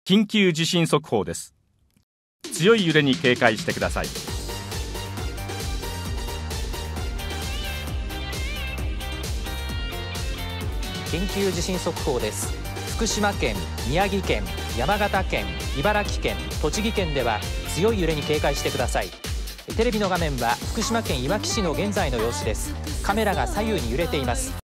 緊急地震速報です。強い揺れに警戒してください。 緊急地震速報です。福島県、宮城県、山形県、茨城県、栃木県では強い揺れに警戒してください。テレビの画面は福島県いわき市の現在の様子です。カメラが左右に揺れています。